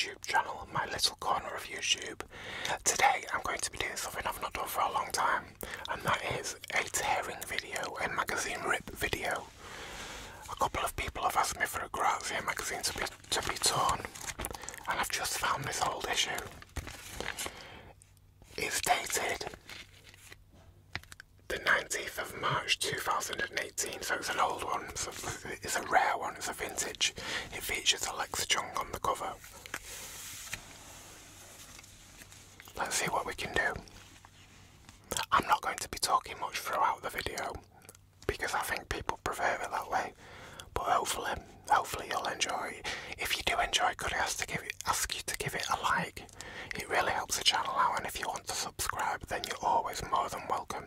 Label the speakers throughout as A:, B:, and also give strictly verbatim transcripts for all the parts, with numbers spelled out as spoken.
A: YouTube channel, my little corner of YouTube. Today I'm going to be doing something I've not done for a long time, and that is a tearing video, a magazine rip video. A couple of people have asked me for a Grazia magazine to be, to be torn, and I've just found this old issue. It's dated the nineteenth of March two thousand eighteen, so it's an old one, it's a, it's a rare one, it's a vintage. It features a chung on the cover. Let's see what we can do. I'm not going to be talking much throughout the video, because I think people prefer it that way, but hopefully, hopefully you'll enjoy it. If you do enjoy, could I ask, to give it, ask you to give it a like? It really helps the channel out, and if you want to subscribe, then you're always more than welcome.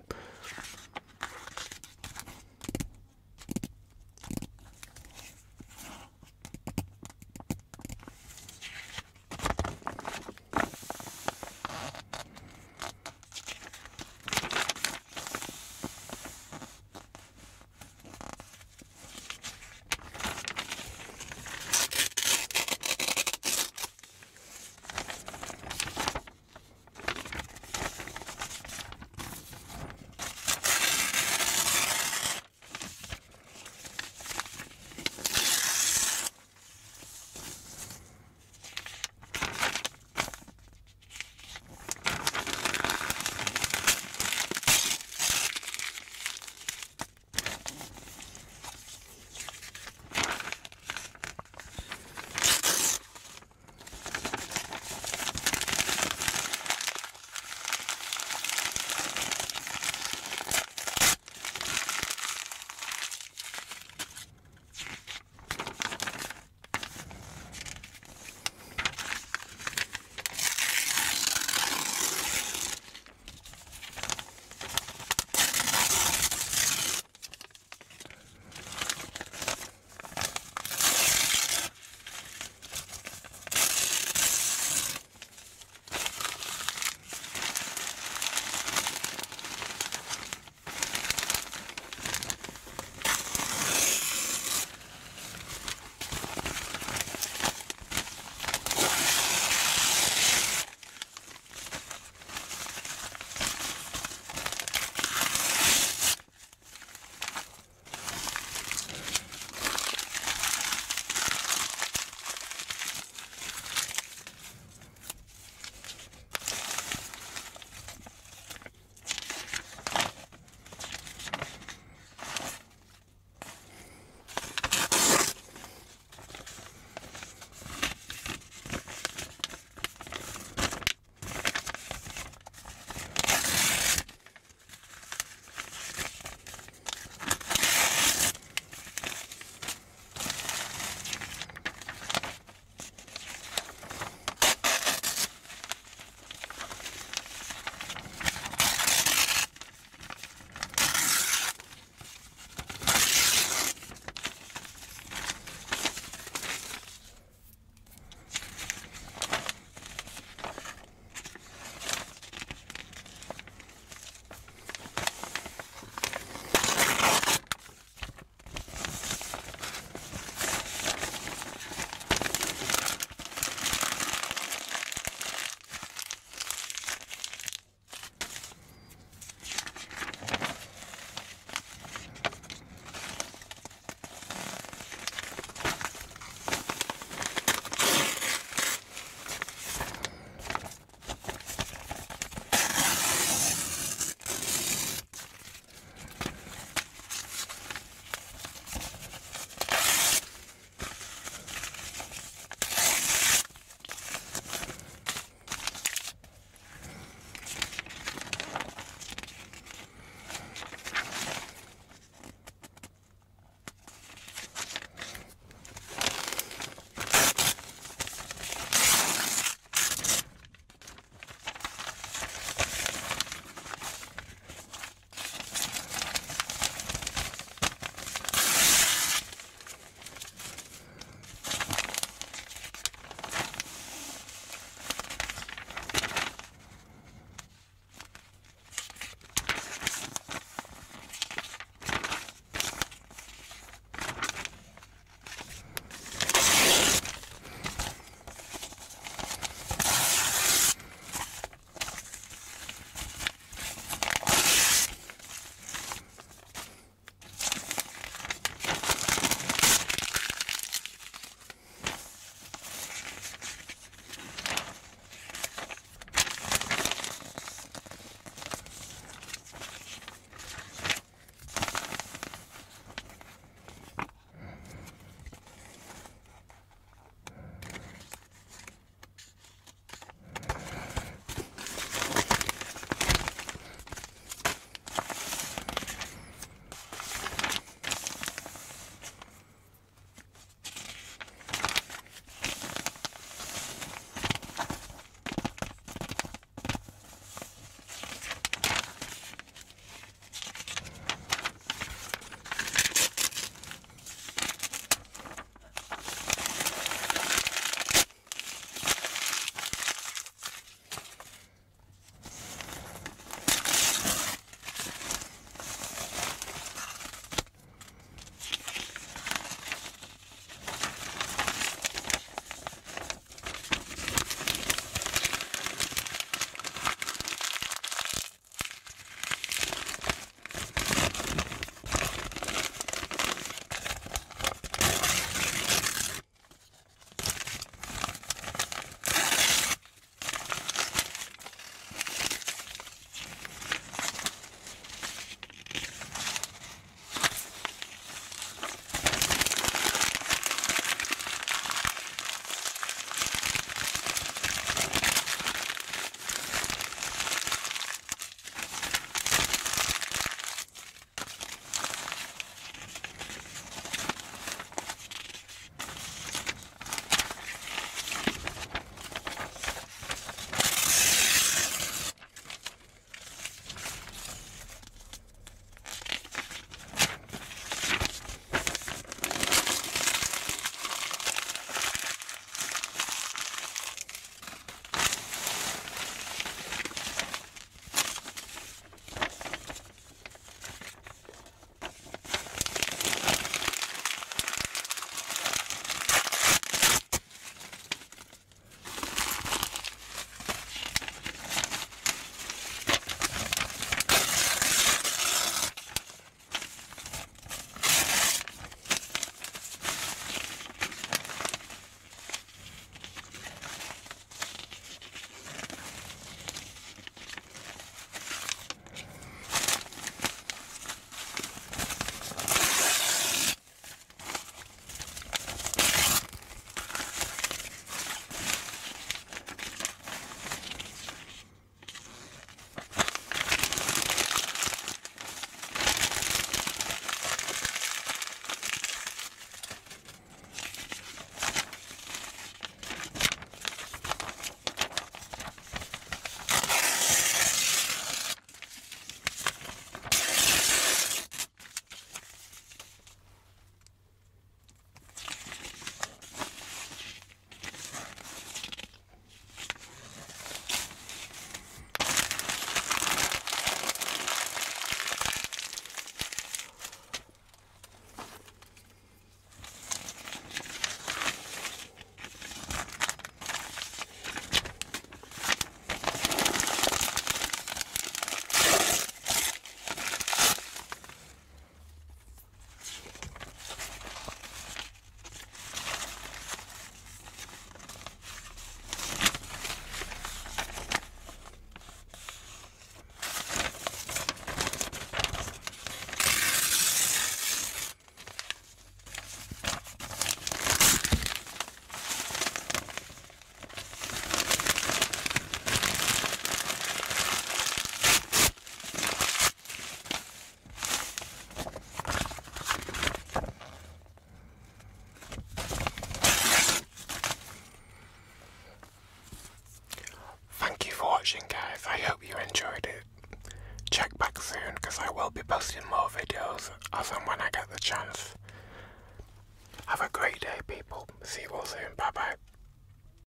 A: watching, guys. I hope you enjoyed it. Check back soon, because I will be posting more videos as and when I get the chance. Have a great day, people. See you all soon. Bye bye.